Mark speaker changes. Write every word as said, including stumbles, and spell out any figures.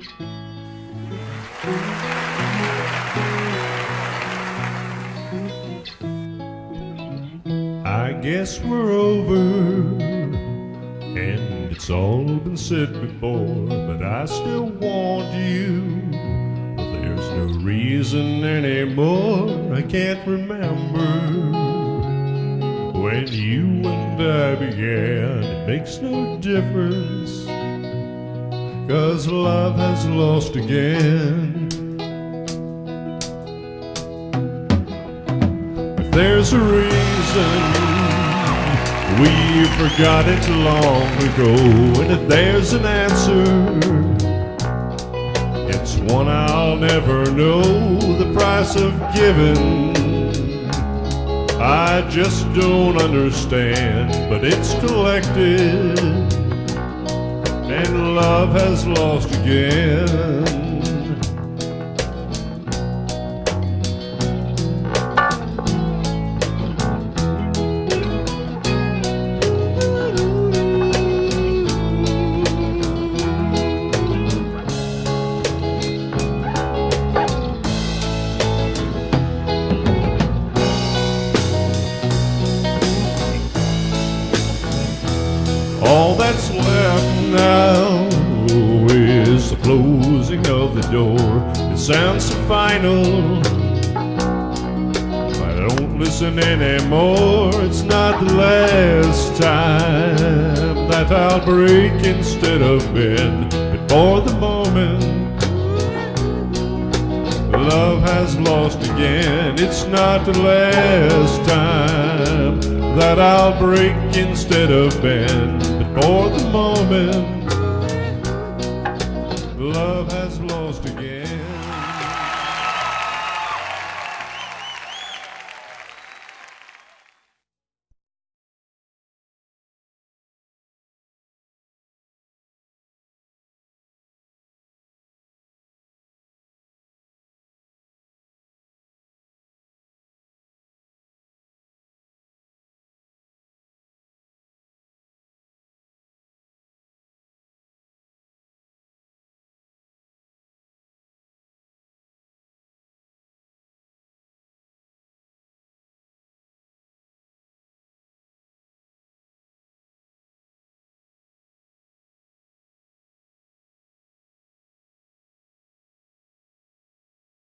Speaker 1: I guess we're over, and it's all been said before, but I still want you. There's no reason anymore, I can't remember when you and I began. It makes no difference, 'cause love has lost again. If there's a reason, we forgot it long ago, and if there's an answer, it's one I'll never know. The price of giving, I just don't understand, but it's collected, and love has lost again. All that's left now is the closing of the door. It sounds so final, I don't listen anymore. It's not the last time that I'll break instead of bend, but for the moment, love has lost again. It's not the last time that I'll break instead of bend, but for the moment, love has lost.